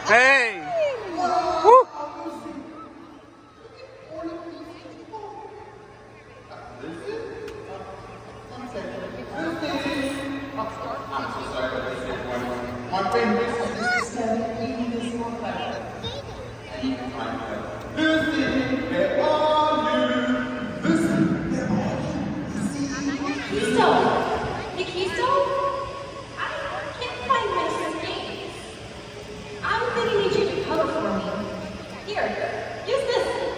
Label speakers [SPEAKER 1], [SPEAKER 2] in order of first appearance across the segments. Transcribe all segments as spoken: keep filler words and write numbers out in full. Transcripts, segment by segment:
[SPEAKER 1] Hey! Woo!
[SPEAKER 2] My friend, this is standing in this one platform. And you can find that. Lucy, where are you? Lucy, where are you?
[SPEAKER 3] Keystone! Hey, Keystone? I can't find Mistress Gaines. I'm gonna need you to cover for me. Here, use this.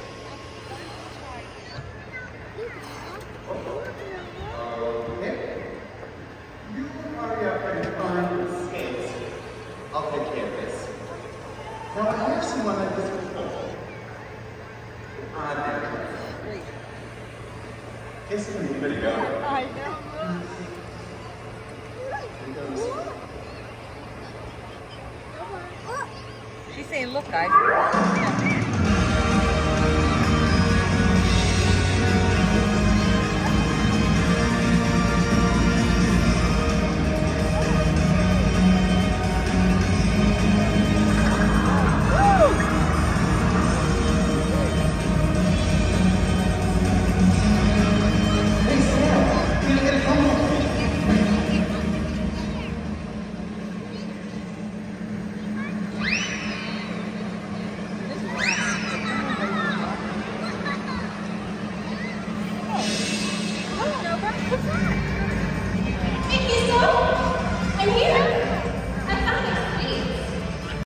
[SPEAKER 2] Okay. You hurry up and find the skates. I'll take care of this. Now, I've never seen one like this before. Ah, there. This is gonna be pretty good.
[SPEAKER 4] I know. She's saying, look, guys.